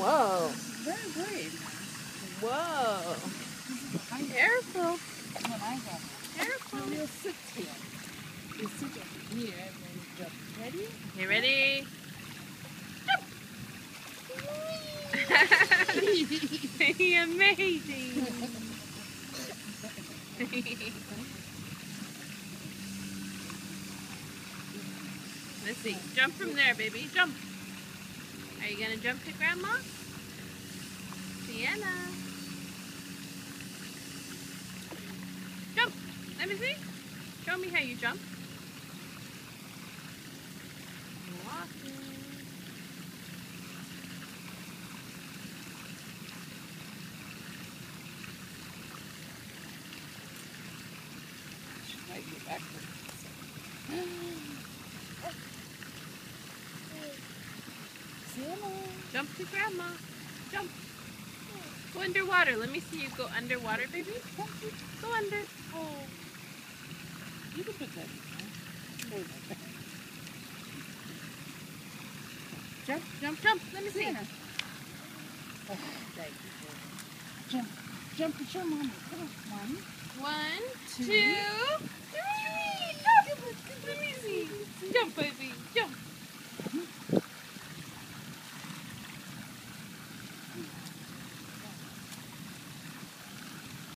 Whoa. Very brave. Whoa. Careful. Careful. You'll sit here. You sit over here and then jump. Ready? You ready? Amazing. Let's see. Jump from there, baby. Jump. Are you going to jump to Grandma? Sienna. Jump. Let me see. Show me how you jump. Walking. She might be backwards. Jump to Grandma. Jump. Go underwater. Let me see you go underwater, baby. Go under. Oh. You can put that in there. Jump, jump, jump. Let me see. Oh, thank you. Jump. Jump and show Mommy. Come on. 1, 1, 2, 3. Jump. Let me see. Jump, baby.